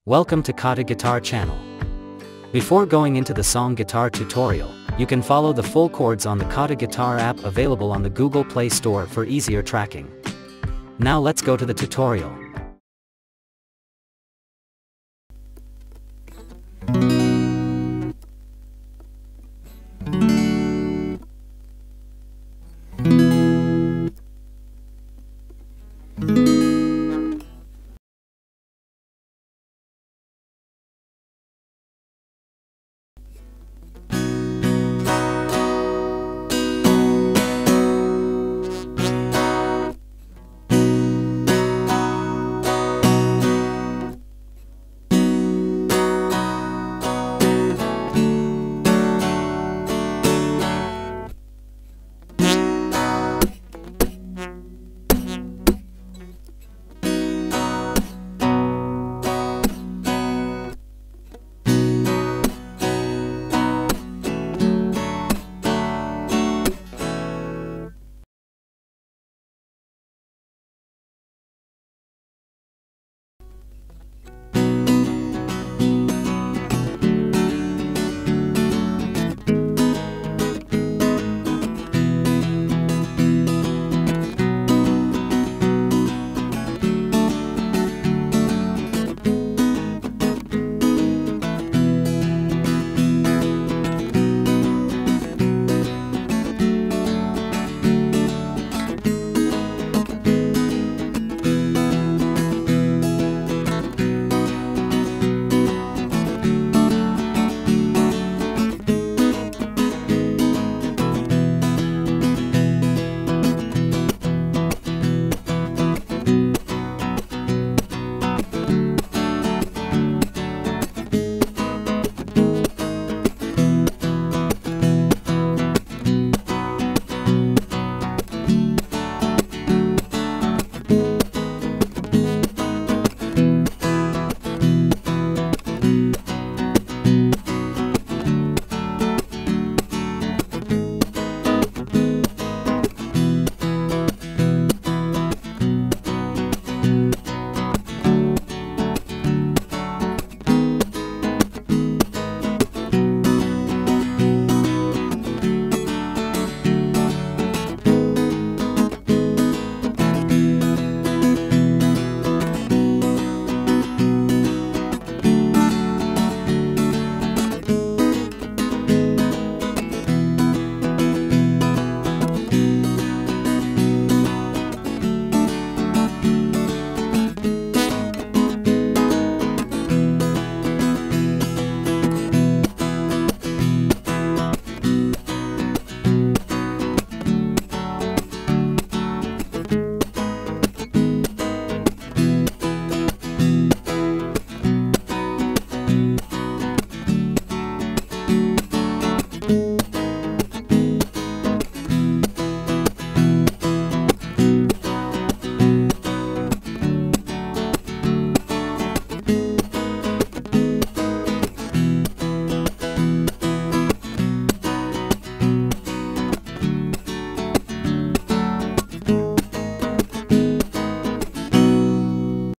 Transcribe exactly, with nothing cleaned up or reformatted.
Welcome to KhaTo Guitar channel. Before going into the song guitar tutorial, you can follow the full chords on the KhaTo Guitar app available on the Google Play Store for easier tracking. Now let's go to the tutorial.